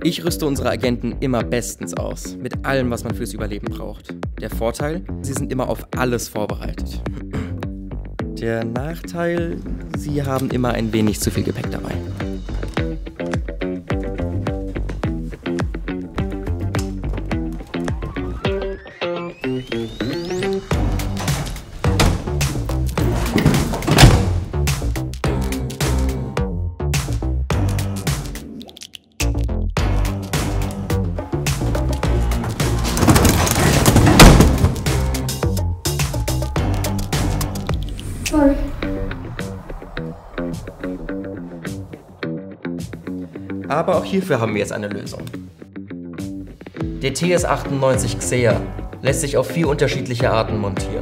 Ich rüste unsere Agenten immer bestens aus, mit allem, was man fürs Überleben braucht. Der Vorteil, sie sind immer auf alles vorbereitet. Der Nachteil, sie haben immer ein wenig zu viel Gepäck dabei. Sorry. Aber auch hierfür haben wir jetzt eine Lösung. Der TS98 Xea lässt sich auf 4 unterschiedliche Arten montieren.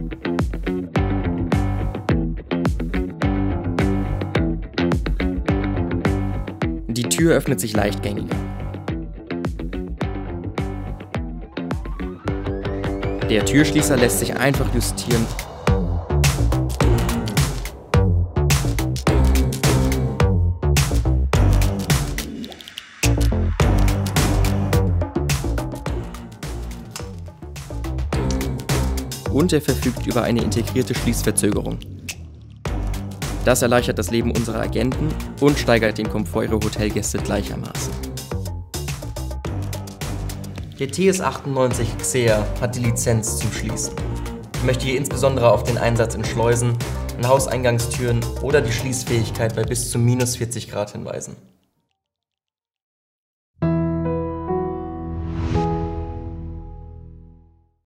Die Tür öffnet sich leichtgängiger. Der Türschließer lässt sich einfach justieren. Und er verfügt über eine integrierte Schließverzögerung. Das erleichtert das Leben unserer Agenten und steigert den Komfort ihrer Hotelgäste gleichermaßen. Der TS98 Xea hat die Lizenz zum Schließen. Ich möchte hier insbesondere auf den Einsatz in Schleusen, in Hauseingangstüren oder die Schließfähigkeit bei bis zu -40 Grad hinweisen.